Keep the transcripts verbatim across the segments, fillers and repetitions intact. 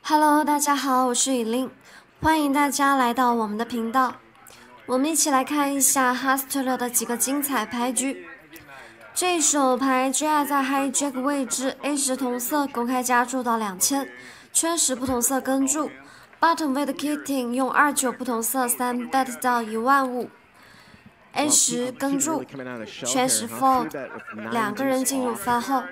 Hello， 大家好，我是雨令，欢迎大家来到我们的频道。我们一起来看一下 Hustler 的几个精彩牌局。这手牌 J R 在 Hijack 位置 A 十同色公开加注到两千，圈十不同色跟注。Bottom 位的 Kitting 用二九不同色三 bet 到一万五。A 十跟注，圈十 fold， 两个人进入饭后。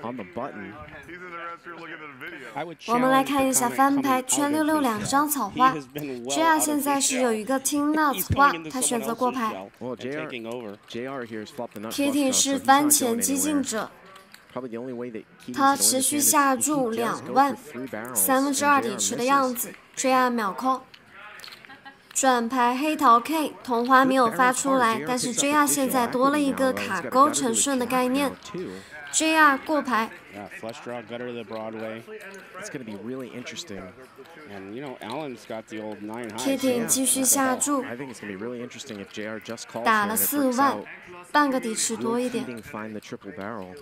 我们来看一下翻牌，圈六六两张草花。J R 现在是有一个 Tin Nuts 花，他选择过牌。Kitty 是番茄激进者，他持续下注两万，三分之二底池的样子。J R 秒 call。转牌黑桃 K 同花没有发出来，但是 J R 现在多了一个卡勾成顺的概念。J R 过牌。 Yeah, flush draw, gutter to the Broadway. It's going to be really interesting. And you know, Allen's got the old nine high. Kitting 继续下注。 I think it's going to be really interesting if J R just calls 打了 here and it 四 works 万 out. 半个底池多一 Will 点。 Keating find the triple barrel?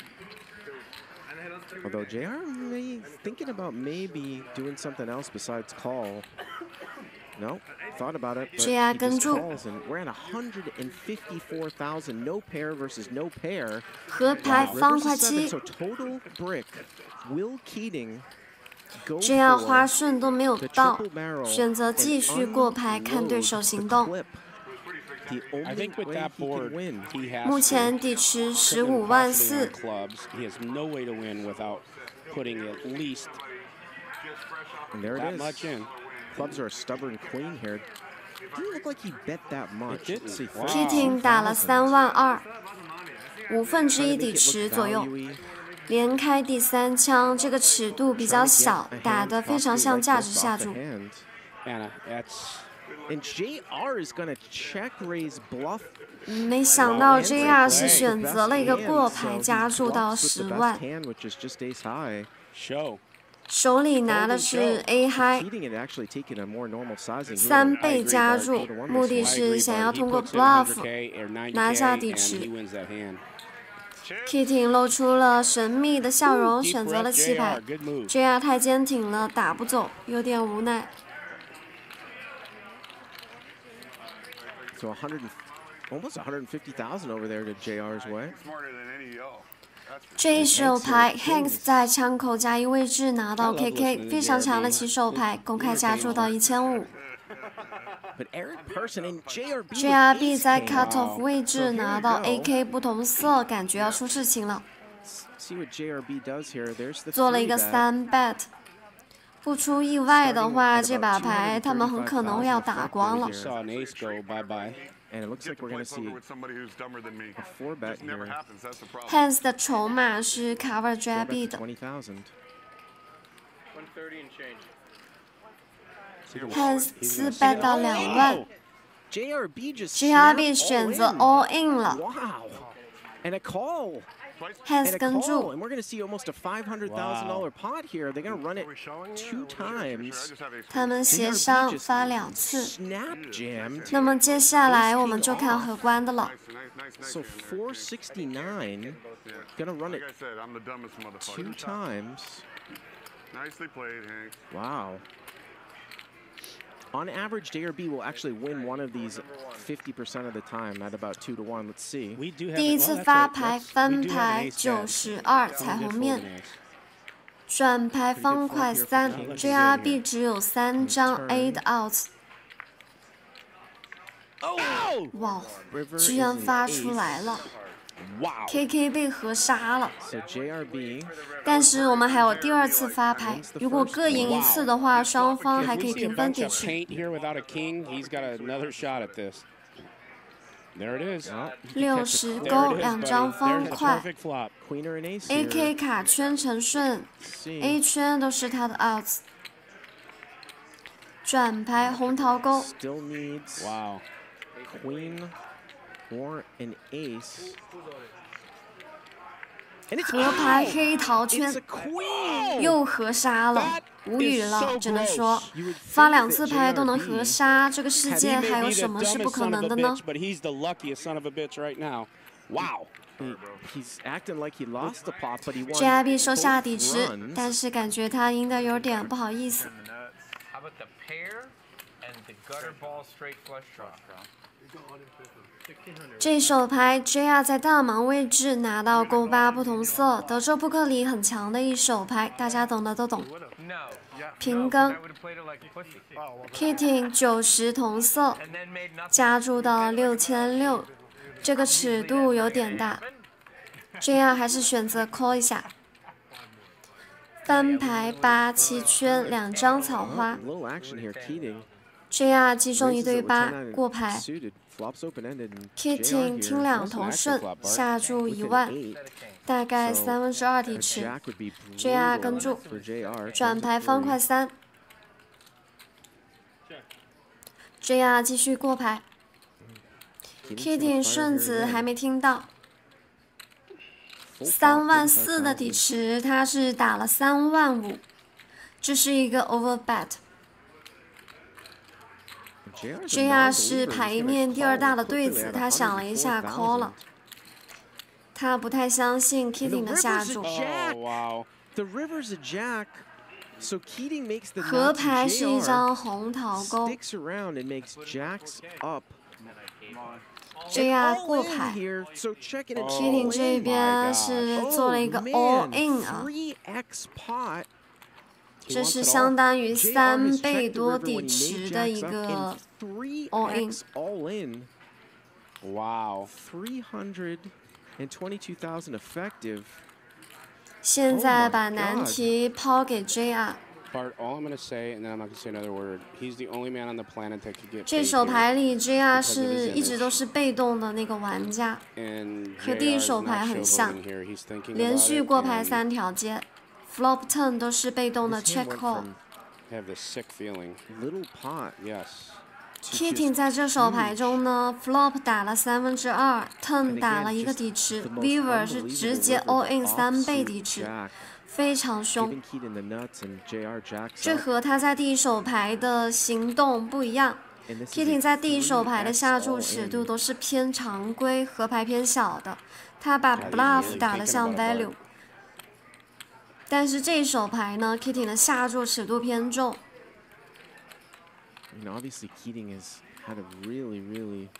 Although J R may thinking about maybe doing something else besides call. No, thought about it, but J R he 跟 just 注。 calls, and we're at one hundred fifty-four thousand. No pair versus no pair. 合牌 Wow, 方 rivers 块 is seven, 七 so total brick. Will Keating go ，J R for 花顺都没有 the 到 triple，barrel 选择继续过牌，看对手行动。 The I only think with way that he board, can win. he has 目 to 前底池 put 十 in 五万 possibly 四 on，clubs. He has no way to win without putting at least And there that it much is. in. Clubs are a stubborn queen here. Didn't look like he bet that much. It Let's see, didn't. Wow. Kitting 打了三万二，五分之一底池左右。 连开第三枪，这个尺度比较小，打得非常像价值下注。 Anna, that's And J R is going to check raise bluff. 没想到 J R 是选择了一个过牌加注到十万， Hand, which is just ace high. show. 手里拿的是 A high， Keating had actually taken a more normal sizing. 三倍加注，目的是想要通过 bluff 拿下底池。 Kitting 露出了神秘的笑容，选择了弃牌。J R 太坚挺了，打不走，有点无奈。 So one hundred, almost one hundred fifty thousand over there to J R's way. 这一手牌 Hanks 在枪口加一位置拿到 K K， 非常强的起手牌，公开加注到一千五。 But Eric Persson and J R B, J R B 在 cut off 位置拿到 A K 不同色，感觉要出事情了。 See what J R B does here. There's the 做了一个 three bet. 三 bet， 不出意外的话，这把牌他们很可能会要打光了。 Saw an ace go bye bye. And it looks like we're going to see a four bet here. Hanks 的筹码是 cover J R B 的。 twenty thousand. Hanks 四 bet 到两万 J R B just ，J R B snapped 选择 all all in 了 Wow. And a call. ，Hanks And a 跟 call. 注。 And we're going to see almost a five hundred thousand dollars pot here. They're going to run it two times. 他们协商发两次。 Snap jammed. 那么接下来我们就看荷官的了。 So four sixty-nine. Gonna run it two times. Nicely played, Hank. Wow. On average, J R B will actually win one of these fifty percent of the time at about two to one. Let's see. We do have 第一 oh, 次 that's 发 a- 牌 that's- we 翻 do have an 牌 ace 九 jack. 十二 Someone 彩 did 虹 fold 面 an ace. 转牌方块三 J R B 只有三张 A 的 outs， Oh! 哇， River 居 is 然 an 发出 ace. 来了 Wow. ，K K 被合杀了。 So J R B 但是我们还有第二次发牌，如果各赢一次的话，双方 If 还 we 可以 see a 平分 bunch 底 of 池。 paint here without a king, he's got another shot at this. There it is. 六十 There 勾 it is, 两 buddy. 张方 There's the 块 perfect flop. Queen or an ace ，A here. K 卡圈成顺 Let's see. ，A 圈都是他的 outs。转牌红桃勾， Still needs Wow. queen or an ace. And it's 合牌 out! 黑桃 It's 圈 a queen! 又合杀了，无语了，只能说发两次牌都能合杀，这个世 He 界 may 还有 be 什 the 么是不 dumbest 可 son 能 of 的 a 呢 bitch, but he's the luckiest son of a bitch right now. Wow. He, he's acting like he lost the pot, but he won J R B 收下 both 底池， runs. 但是感觉他赢得有点不好意思。 How about the pair and the gutter ball straight flush draw? 这手牌 J R 在大盲位置拿到勾八不同色，德州扑克里很强的一手牌，大家懂的都懂。 No. 平更 I would have played it like pussy. ，Kitting 九十同色， And then made nothing. 加注到了六千六，这个尺度有点大。J R 还是选择 call 一下。翻牌八七圈两张草花 A little action here. Keating ，J R 击中一 raises 对 it with 八 ten 过牌 suited, flops open-ended, and ，Kitting J R 听 here 两头顺，下注 with 一 an 万， eight. 大概 So 三分之二底 a 池。 jack would be J R brutal 跟注 for J R. 转牌 Turn to 方块 three. 三 ，J R 继续过牌 Keating ，Kitting trying to fire 顺 here 子 again. 还没听到， Full 三 flop, 万四的 thirty-five 底 thousand. 池，他是打了三万五，这是一个 over bet。 J R 's a J R 是 non-believer. He's 牌 gonna 面第二 call 大 the 的对 quickly 子， at 他想了一下 one hundred four call 了 thousand.， 他不太相信 Kitting 的下 river's a 注。 jack. Oh, wow. The river's a jack. So Keating makes the 合 nuts 牌 and 是一 J R 张红桃勾 sticks around and makes jacks up. ，J R All 过 in 牌 here. So check it Oh, ，Kitting 这 my 边 gosh. 是 Oh, 做了一个 all man, in 啊， three x pot. He 这 wants 是 it 相 all. 当于 J R 三 has 倍 checked the 多 river 底 when he 池 made 的 jacks 一 up 个 and three all in x all in. Wow. three hundred twenty-two thousand effective. 现在 Oh my 把难 God 题抛给 J R。 Bart, all I'm going to say, and then I'm not going to say another word, he's the only man on the planet that could get 这 paid 手 here. 牌里 J R because of his 是一直 image. 都是被动的那个玩家， And 和 J 第一 R is 手牌 not 很像 showboating here. He's thinking 连 about 续 it 过牌 and 三条街 ，flop turn 都是被动的 This check hand went call。 from have this sick feeling. little pot Yes. to Kitting just 在这手牌 huge. 中呢，flop 打了三分之二 And ，turn 打 again, 了一个 just 底池 the most ，river 是 unbelievable 直接 river, all the in 三倍 offsuit 底池， jack, 非常凶。 giving Keating the nuts and J R jacks 这 up. 和他在第一手牌的行动不一样。 And this is Kitting a 在第一手牌的 three x 下注 all 尺度 in. 都是偏常规，和牌偏小的。他把 God, he's bluff really 打得 thinking 像 about it, value， Bart. 但是这一手牌呢 ，Kitting 的下注尺度偏重。 I mean, obviously Keating has had a really, really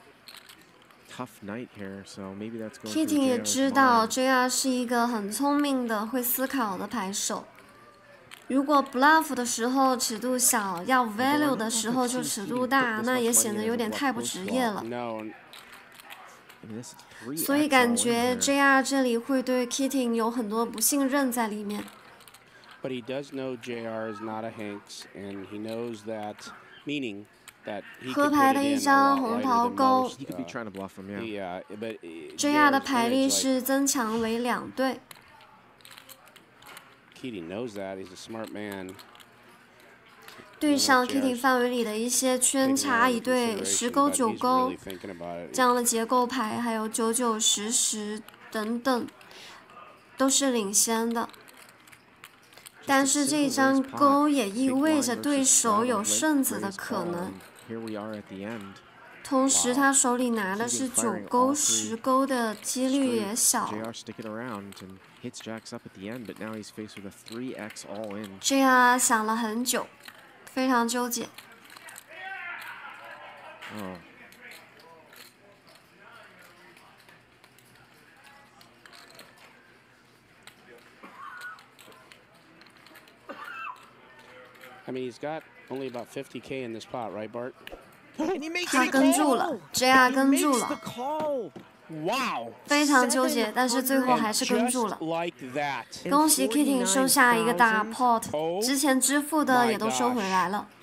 tough night here, so maybe that's going through Kitting 也 J R's 知道 mind. J R 是一个很聪明的、会思考的牌手。如果 bluff 的时候尺度小，要 value 的时候就尺度大，那也显得有点太不职业了。 No. I mean, this is three 所以 x 感 all in 觉 here. J R 这里会对 Kitting 有很多不信任在里面。 But he does know J R is not a Hanks, and he knows that, meaning that he 合 could 牌 put 的 it 一 in a 张 lot 红 lighter 桃 than 勾 most. He could be uh, trying to bluff him, yeah. Yeah, but uh, J R 的 J R's 牌力 image, 是 like, 增强为两对。 Keating knows that. He's a smart man. 对上 J R Kitting 范围里的一些圈 taking 插 that 一 into 对 consideration, 十勾 but 九 he's 勾 really thinking about it. 这样的结构牌，还有九九十十等等，都是领先的。但是这一张勾也意味着对手有顺子的可能。 Here we are at the end. 同时，他手里拿的是九勾十勾的几率也小。 J R sticking around and hits jacks up at the end, but now he's faced with a three x all in. J R 想了很久，非常纠结。 Oh. I mean, he's got only about fifty K in this pot, right, Bart? And he makes 他 the 跟住 call. 了 ，J R He 跟住 makes the 了， call. Wow. 非常纠结，但是最后还是跟住 Just 了。 like that. 恭喜 Kitting 收下一个大 pot， Oh 之前支付的也都收回来了。